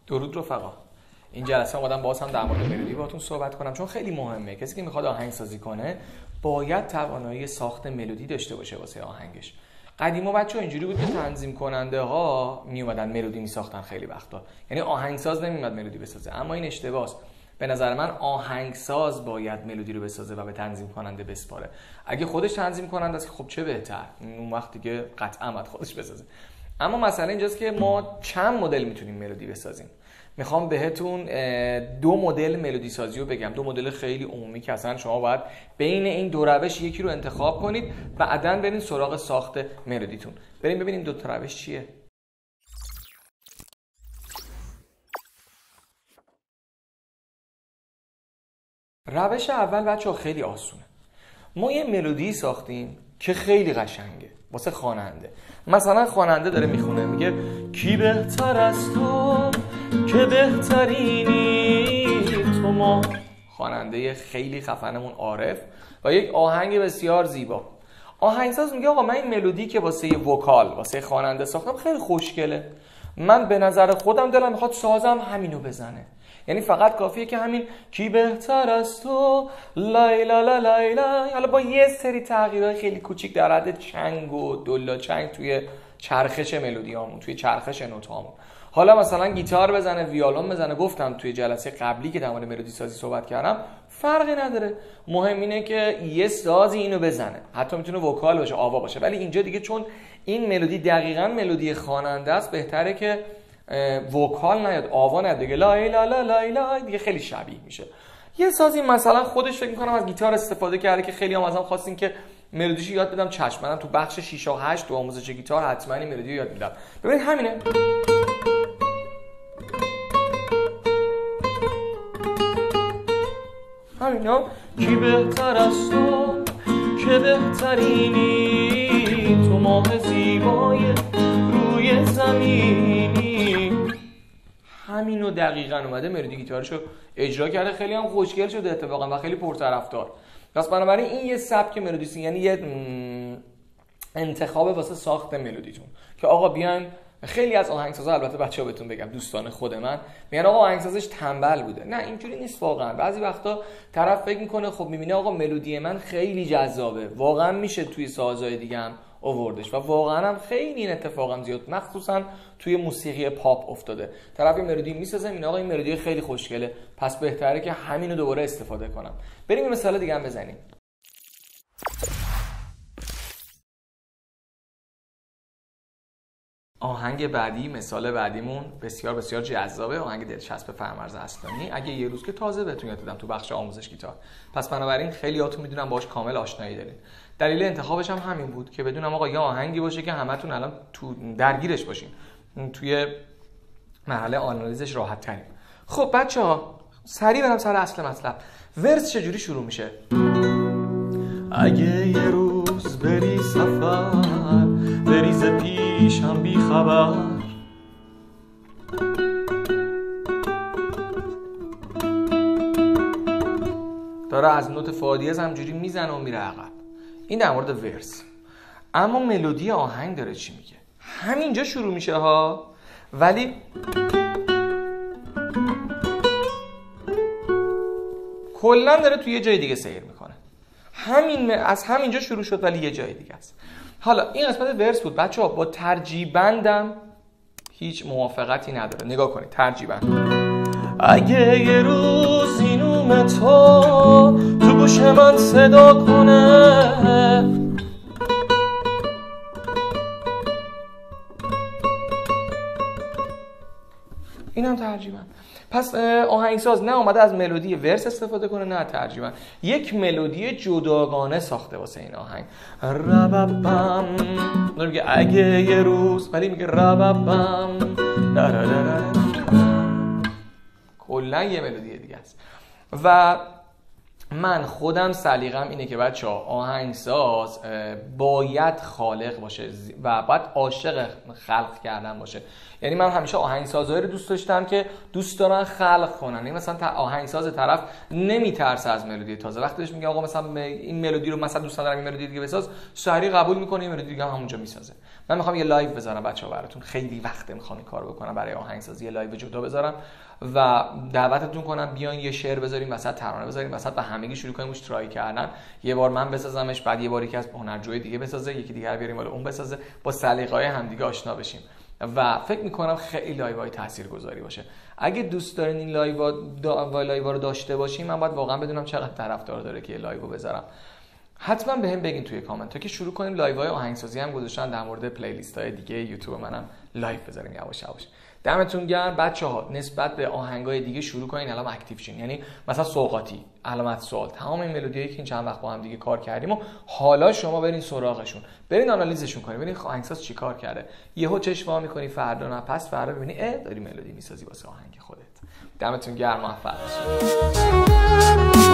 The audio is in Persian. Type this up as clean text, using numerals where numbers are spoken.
درود رفقا. این جلسه اومدم باز هم در مورد ملودی باهاتون صحبت کنم چون خیلی مهمه. کسی که میخواد آهنگسازی کنه باید توانایی ساخت ملودی داشته باشه واسه آهنگش. قدیما بچه‌ها اینجوری بود که تنظیم کننده ها میومدن ملودی میساختن خیلی وقتا. یعنی آهنگساز نمیومد ملودی بسازه، اما این اشتباهه. به نظر من آهنگساز باید ملودی رو بسازه و به تنظیم کننده بسپاره. اگه خودش تنظیم کننده است خب چه بهتر، اون وقت دیگه قطعا باید خودش بسازه. اما مسئله اینجاست که ما چند مدل میتونیم ملودی بسازیم. میخوام بهتون دو مدل ملودی سازی رو بگم، دو مدل خیلی عمومی که اصلا شما باید بین این دو روش یکی رو انتخاب کنید، بعداً برین سراغ ساخت ملودیتون. بریم ببینیم دو تا روش چیه. روش اول بچه‌ها خیلی آسونه. ما یه ملودی ساختیم که خیلی قشنگه واسه خواننده. مثلا خواننده داره میخونه، میگه کی بهتر از تو که بهترینی تو ما. خواننده خیلی خفنمون عارف و یک آهنگ بسیار زیبا. آهنگساز میگه آقا من این ملودی که واسه وکال واسه خواننده ساختم خیلی خوشگله، من به نظر خودم دلم میخواد سازم همینو بزنه. یعنی فقط کافیه که همین کی بهتر از تو لایلا لا لایلا، حالا با یه سری تغییرات خیلی کوچیک در حد چنگ و دولا چنگ توی چرخش ملودیامون، توی چرخش نوتامون. حالا مثلا گیتار بزنه، ویولون بزنه. گفتم توی جلسه قبلی که در مورد ملودی سازی صحبت کردم فرقی نداره، مهم اینه که یه سازی اینو بزنه. حتی میتونه وکال باشه، آوا باشه، ولی اینجا دیگه چون این ملودی دقیقاً ملودی خواننده است بهتره که وکال نیاد، آوا نیاد دیگه، لای لا لا لای لا دیگه خیلی شبیه میشه. یه سازی مثلا خودش فکر میکنم از گیتار استفاده کرده که خیلی هم ازم خواستین که ملودیشو یاد بدم. چشم، منم تو بخش 6 و 8 تو آموزش گیتار حتما این ملودی رو یاد میدم. ببینید همینه. همینا کی بهتر از تو که بهترینی تو ماه زیبای روی زمینی. همینو دقیقاً اومده ملودی گیتارشو اجرا کرده، خیلی هم خوشگل شده اتفاقا و خیلی پرطرفدار. پس بنابراین این یه سبک ملودی، یعنی یه انتخاب واسه ساخت ملودیتون که آقا بیاین. خیلی از آهنگسازا، البته بچه‌ها بهتون بگم دوستان خود من، میگن آقا آهنگسازش تنبل بوده. نه، اینجوری نیست واقعا. بعضی وقتا طرف فکر میکنه خب میبینه آقا ملودی من خیلی جذابه، واقعا میشه توی سازهای دیگه هم آوردش و واقعا هم خیلی این اتفاقم زیاد مخصوصا توی موسیقی پاپ افتاده. طرف ملودی میسازه، میگه آقا این ملودی خیلی خوشگله، پس بهتره که همینو دوباره استفاده کنم. بریم یه مثال دیگه هم بزنیم. آهنگ بعدی، مثال بعدیمون بسیار بسیار جذابه، آهنگ دلچسب فرامرز اصلانی. اگه یه روز که تازه بهتون یاد دادم تو بخش آموزش گیتار، پس بنابراین خیلیاتون میدونم باهاش کامل آشنایی دارین. دلیل انتخابش هم همین بود که بدونم آقا یه آهنگی باشه که همتون الان تو درگیرش باشین، توی مرحله آنالیزش راحت تریم. خب بچه‌ها سریع برم سر اصل مطلب. ورس چجوری شروع میشه؟ اگه یه روز بری سفر بریز پیشم بی خبر، داره از نوت فادیز همجوری میزنه و میره عقب. این در مورد ورس. اما ملودی آهنگ داره چی میگه؟ همینجا شروع میشه ها، ولی کلا داره توی یه جای دیگه سیر میکنه. از همینجا شروع شد ولی یه جای دیگه است. حالا این قسمت ورس بود بچه‌ها. با ترجیبندم هیچ موافقتی نداره. نگاه کنید ترجیبند. اگه یه روز اینوم تو گوش من صدا کنه، اینم ترجیبند. پس آهنگساز نه اومده از ملودی ورس استفاده کنه نه ترجیبند، یک ملودی جداگانه ساخته واسه این آهنگ. رببم میگه اگه یه روز، ولی میگه رببم کلا یه ملودی دیگه است. و من خودم سلیقم اینه که بچه‌ها آهنگساز باید خالق باشه و باید عاشق خلق کردن باشه. یعنی من همیشه آهنگسازایی رو دوست داشتم که دوست دارن خلق کنن. یعنی مثلا آهنگساز طرف نمیترسه از ملودی تازه، وقتی بهش میگه آقا مثلا این ملودی رو مثلا دوست دارم این ملودی دیگه بساز، سریع قبول میکنه، این ملودی دیگه هم همونجا میسازه. من میخوام یه لایو بذارم بچه‌ها براتون، خیلی وقته میخوام این کارو بکنم برای آهنگسازی، یه لایو جدا بذارم و دعوتتون کنم بیاین یه شعر بذاریم وسط، ترانه بذاریم وسط و همگی شروع کنیم روش ترای کردن. یه بار من بسازمش، بعد یه بار یکی از هنرجوی دیگه بسازه، یکی دیگه بیاریم ولی اون بسازه، با سلیقه‌های همدیگه آشنا بشیم و فکر می‌کنم خیلی لایوهای تاثیرگذاری باشه. اگه دوست دارین این لایوها رو داشته باشیم، من باید واقعا بدونم چقدر طرفدار داره که یه لایو بذارم. حتما بهم بگین توی کامنت تا که شروع کنیم لایوهای آهنگسازی هم گذاشتن در مورد پلیلیست‌های دیگه یوتیوب منم لایو بذاریم یواش یواش. دمتون گرم بچه‌ها، نسبت به آهنگای دیگه شروع کنین الان اکتیو شین. یعنی مثلا سوغاتی، علامت سوال، تمام این ملودیایی که این چند وقت با هم دیگه کار کردیم و حالا شما برین سراغشون، برین آنالیزشون کنین، ببینین آهنگساز چیکار کرده. یهو چشم وا می‌کنی، فردا نه پس فردا ببینی داری ملودی می‌سازی واسه آهنگ خودت. دمتون گرم، موفق باشید.